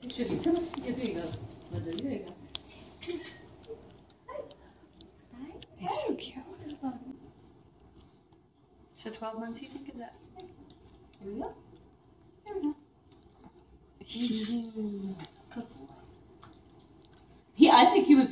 It should be. Come on. Yeah, there you go. There you go. He's so cute. So 12 months, you think, is that? Here we go. Here we go.